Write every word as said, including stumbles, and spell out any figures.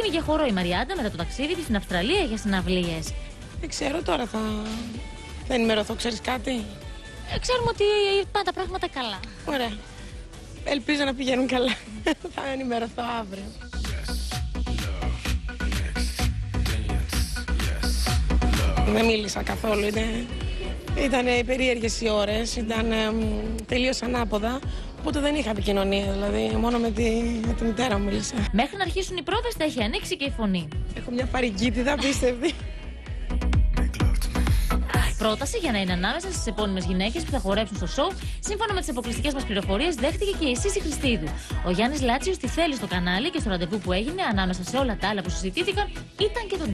κίνηκε χορό η Μαριάντα μετά το ταξίδι της στην Αυστραλία για συναυλίες. Δεν ξέρω τώρα, θα, θα ενημερωθώ, ξέρεις κάτι. Ε, ξέρουμε ότι πάνε τα πράγματα καλά. Ωραία. Ελπίζω να πηγαίνουν καλά. Θα ενημερωθώ αύριο. Δεν μίλησα καθόλου, ήταν, ήταν περίεργες οι ώρες, ήταν ε, τελείως ανάποδα, οπότε δεν είχα επικοινωνία, δηλαδή μόνο με τη, με τη μητέρα μου μίλησα. Μέχρι να αρχίσουν οι πρόβες θα έχει ανοίξει και η φωνή. Έχω μια παρικίτιδα, πίστευτη. Πρόταση για να είναι ανάμεσα στις επώνυμες γυναίκες που θα χορέψουν στο σοου, σύμφωνα με τις αποκλειστικές μας πληροφορίες, δέχτηκε και η Σύση Χριστίδου. Ο Γιάννης Λάτσιος τη θέλει στο κανάλι και στο ραντεβού που έγινε ανάμεσα σε όλα τα άλλα που συζητήθηκαν ήταν και το